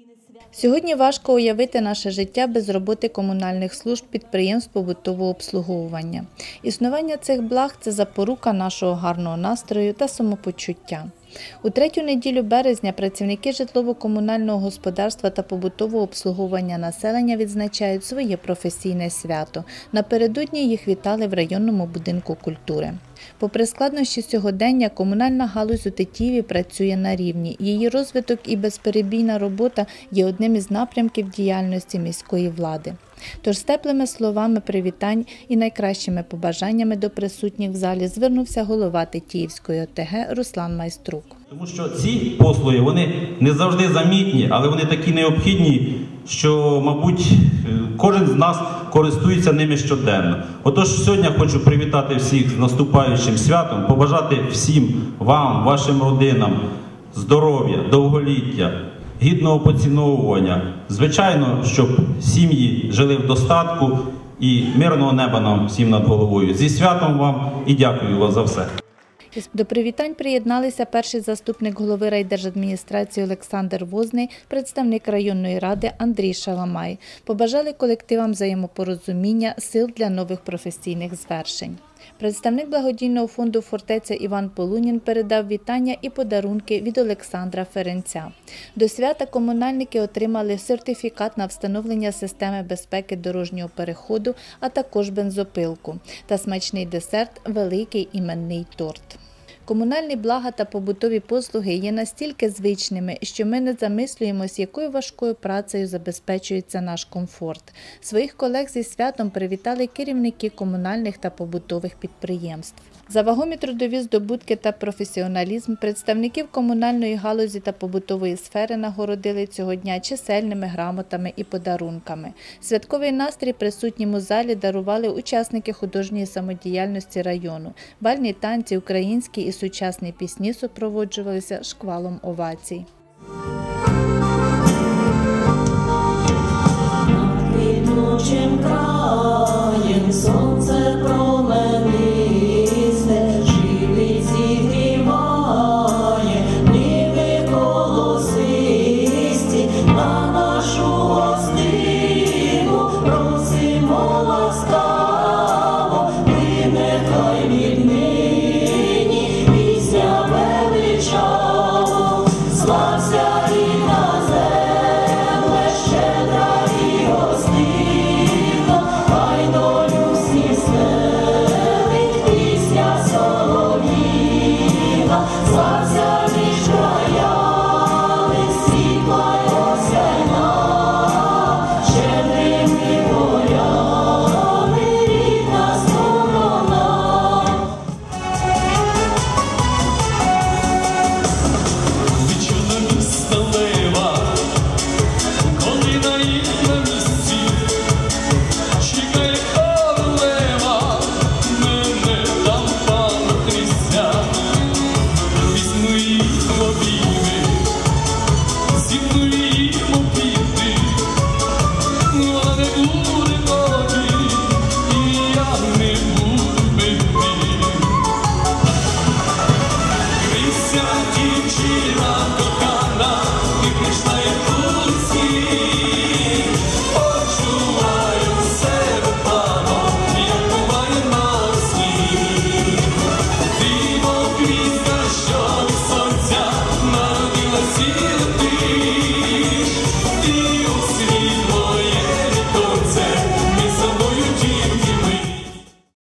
Сьогодні важко уявити наше життя без роботи комунальних служб підприємств побутового обслуговування. Існування цих благ – це запорука нашого гарного настрою та самопочуття. У третю неділю березня працівники житлово-комунального господарства та побутового обслуговування населення відзначають своє професійне свято. Напередодні їх вітали в районному будинку культури. Попри складнощі сьогодення, комунальна галузь у Тетіїві працює на рівні. Її розвиток і безперебійна робота є одним із напрямків діяльності міської влади. Тож з теплими словами привітань і найкращими побажаннями до присутніх в залі звернувся голова Тетіївської ОТГ Руслан Майструк. Тому що ці послуги, вони не завжди замітні, але вони такі необхідні, що, мабуть, кожен з нас користується ними щоденно. Отож, сьогодні хочу привітати всіх з наступаючим святом, побажати всім вам, вашим родинам здоров'я, довголіття, гідного поціновування. Звичайно, щоб сім'ї жили в достатку і мирного неба нам всім над головою. Зі святом вам і дякую вам за все. До привітань приєдналися перший заступник голови райдержадміністрації Олександр Возний, представник районної ради Андрій Шаламай. Побажали колективам взаємопорозуміння, сил для нових професійних звершень. Представник благодійного фонду «Фортеця» Іван Полунін передав вітання і подарунки від Олександра Ференця. До свята комунальники отримали сертифікат на встановлення системи безпеки дорожнього переходу, а також бензопилку та смачний десерт – великий іменний торт. Комунальні блага та побутові послуги є настільки звичними, що ми не замислюємось, якою важкою працею забезпечується наш комфорт. Своїх колег зі святом привітали керівники комунальних та побутових підприємств. За вагомі трудові здобутки та професіоналізм представників комунальної галузі та побутової сфери нагородили цього дня чисельними грамотами і подарунками. Святковий настрій присутнім у залі дарували учасники художньої самодіяльності району. Бальні танці, українські і сучасні пісні супроводжувалися шквалом овацій.